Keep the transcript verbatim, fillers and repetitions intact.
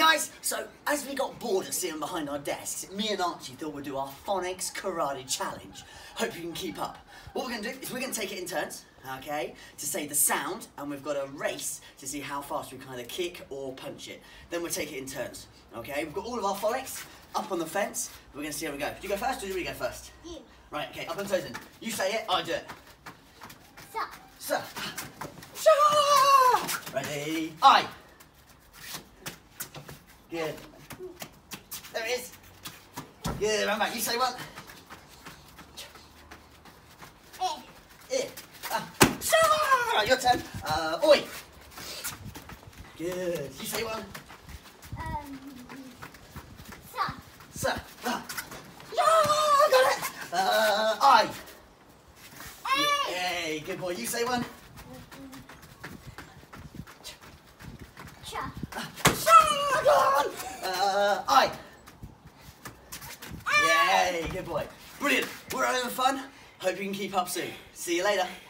guys, so as we got bored of sitting behind our desks, me and Archie thought we'd do our Phonics Karate Challenge. Hope you can keep up. What we're going to do is we're going to take it in turns, okay, to say the sound, and we've got a race to see how fast we can either kick or punch it. Then we'll take it in turns, okay? We've got all of our Phonics up on the fence. We're going to see how we go. Do you go first or do we go first? You. Right, okay, up on toes then. You say it, I do it. Sir. Sir. Ready? I. Good. There it is. Good, run back. You say one. Eh. Eh. Ah. Right, your turn. Uh, oi. Good. You say one. Um. Sir. Sir. Ah. Yeah, got it. Uh, I. Eh. Hey, good boy. You say one. Cha. Uh, I. Yay, good boy. Brilliant. We're having fun. Hope you can keep up soon. See you later.